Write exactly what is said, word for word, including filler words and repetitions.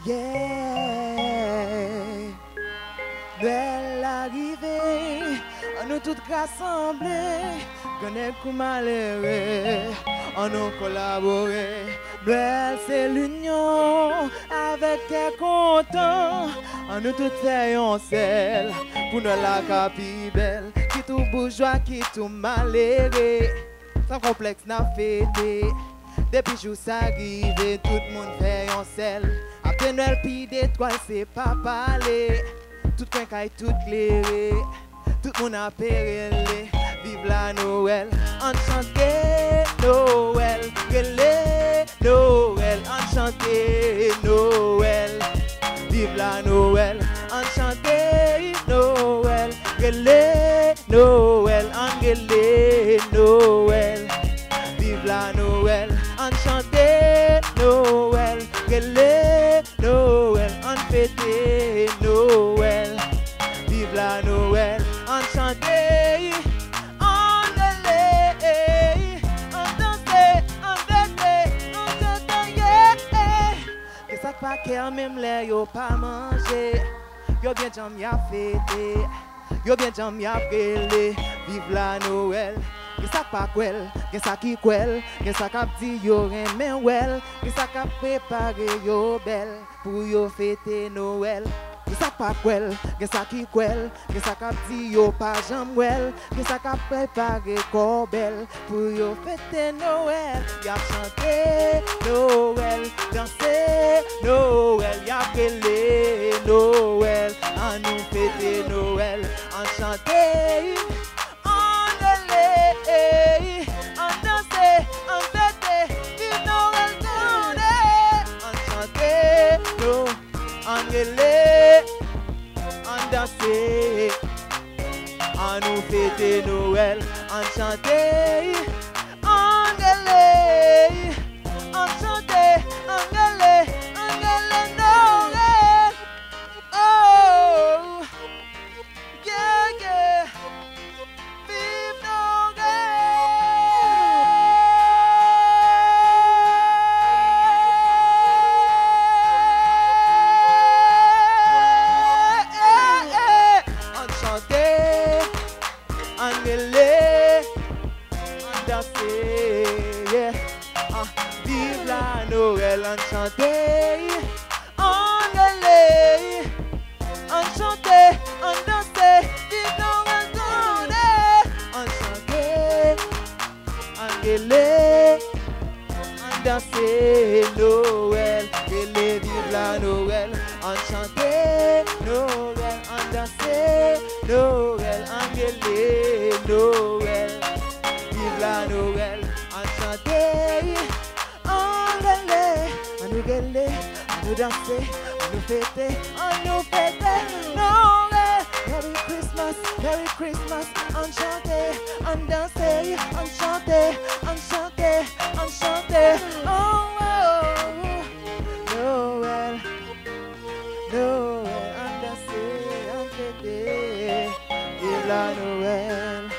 Yeah. Belle arrivée, on nous tous rassemblés, connaît comme malheureux, on nous collaboré. Belle c'est l'union, avec un content, on nous tous faisons seul, pour nous la capi belle, qui tout bourgeois, qui tout malheureux, sans complexe n'a fêté. Depuis jour s'arrive, tout le monde fait un sel. Après Noël, puis d'étoiles, c'est pas parler. Tout le monde tout clairé. Tout le monde a pérélé. Vive la Noël, enchanté Noël. Relé Noël, enchanté Noël. Vive la Noël, enchanté Noël. Relé Noël, engelé Noël. Vive la Noël, enchanté Noël, relé Noël, on fêté Noël. Vive la Noël, enchanté, on relé, on dansé, on fêté, on chanté, yeah. Que ça pas qu'elle même l'air yo pas manger, yo bien jam y'a fêté, yo bien jam y'a brûlé. Vive la Noël. Gen sa pa kwel, gen sa ki kwel, gen sa kap di yo remen wel, gen sa kap prepare yo bel, pou yo fete Noël. Gen sa pa kwel, gen sa ki kwel, gen sa kap di yo pa jam wel, gen sa kap prepare ko bel, pou yo fete Noël. Y'a chante Noël, danse Noël, y'a brele Noël, an nou fete Noël, enchanté. On danse, on fête, vive Noël, Noël. Enchanté, nous, on relé, on danse, on nous fête Noël. Enchanté, on relé, enchanté, on relé, on relé Noël. Oh, yeah, yeah. Vive la Noël, enchanté, engelé, enchanté, on dansé, vive Noël, Noël, enchanté, engelé, on dansé Noël, engelé, vive la Noël, enchanté, Noël, on dansé Noël, engelé, Noël, vive la Noël, enchanté. On nous gueule, on nous danse, on nous fête, on nous fête, Noël. Merry Christmas, Merry Christmas, enchanté, on danse, on chante, on chante, on chante, oh, oh, oh. Noël, Noël, on danse, on fête, vive la Noël.